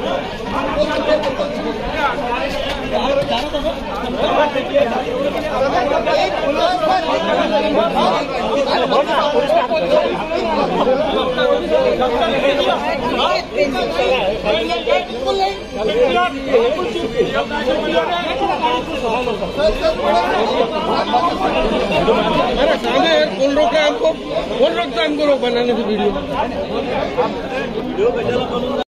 अरे सामने कौन रोका है हमको? कौन रोकता है हमको बनाने की वीडियो?